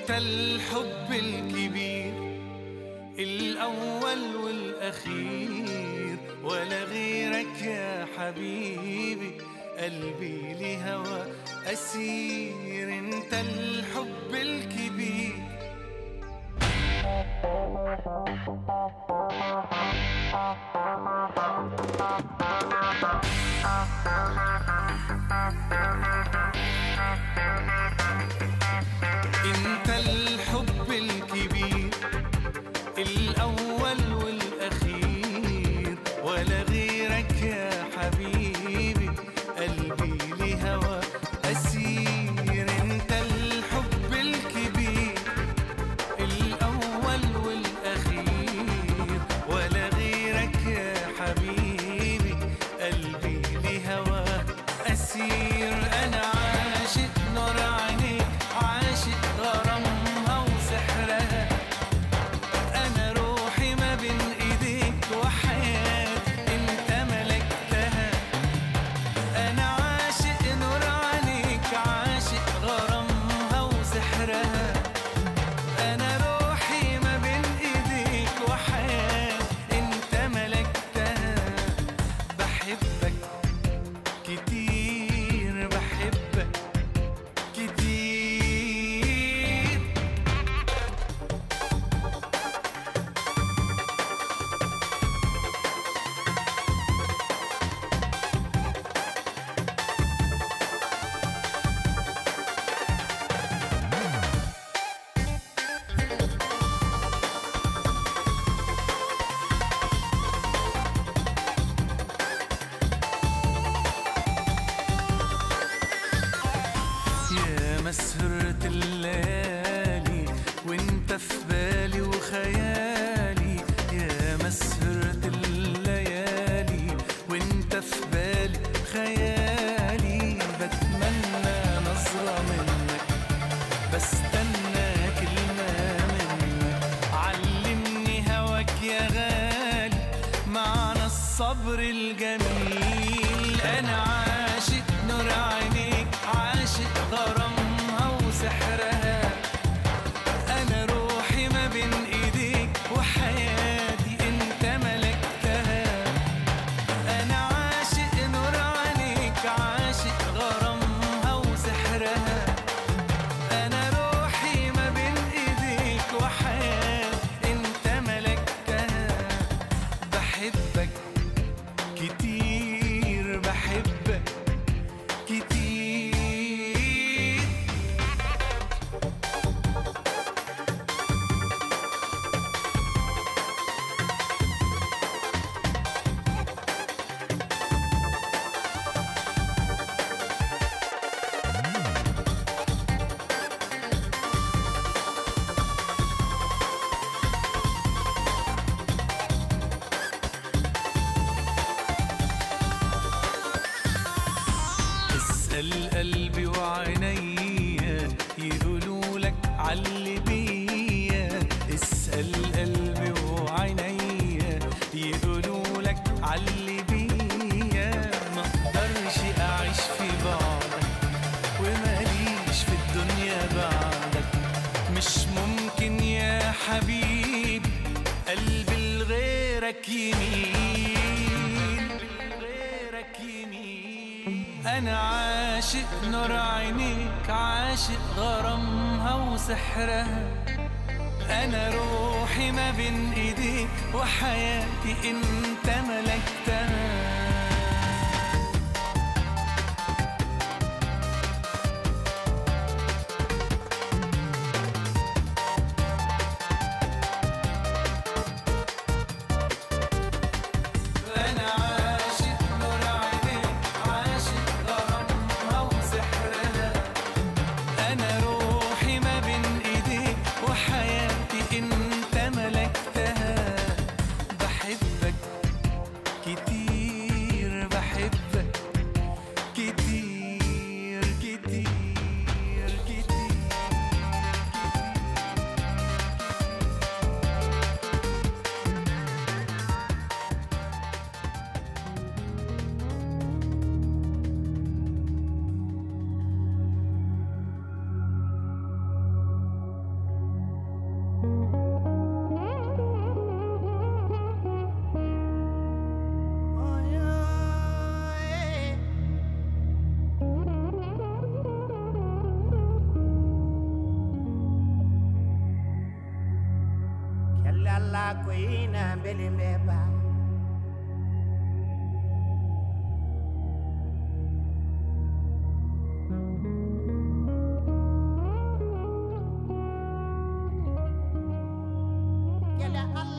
انت الحب الكبير، الأول والأخير، ولا غيرك يا حبيبي، قلبي لهوى أسير. انت الحب الكبير. انت الحب الكبير، الأول والأخير، ولا غيرك يا حبيبي، قلبي لهوى أسير. انت الحب الكبير، الأول والأخير، ولا غيرك يا حبيبي، قلبي لهوى أسير. أنا عاشق نور عينيك، عاشق غرامها وسحرها، أنا روحي ما بين إيديك وحياتي أنت ملكتها. أنا عاشق نور عينيك، عاشق غرامها وسحرها، أنا روحي ما بين إيديك وحياتي أنت ملكتها. بحبك كتير، بحبك كتير. يا مسهرة الليالي وانت في بالي وخيالي، يا مسهرة الليالي وانت في بالي خيالي. بتمنى نظرة منك، بستنى كلمة منك، علمني هواك يا غالي معنى الصبر الجميل. أنا عاشق نور عينيك، عاشق غرامها وسحرها، أنا روحي ما بين إيديك وحياتي أنت ملكتها. أنا عاشق نور عينيك، عاشق غرامها وسحرها، أنا روحي ما بين إيديك وحياتي أنت ملكتها. بحبك كتير، بحبك كتير. اسأل قلبي وعينيا يقولوا لك علي بيا، اسأل قلبي وعينيا يقولوا لك علي بيا. ما اقدرش اعيش في بعدك وماليش في الدنيا بعدك، مش ممكن يا حبيبي قلبي لغيرك يميل، لغيرك يميل. أنا عاشق نور عينيك، عاشق غرامها وسحرها، أنا روحي ما بين إيديك وحياتي أنت ملكتها. انت ملكتها. بحبك كتير. Allah ko ina belimeba Yala Allah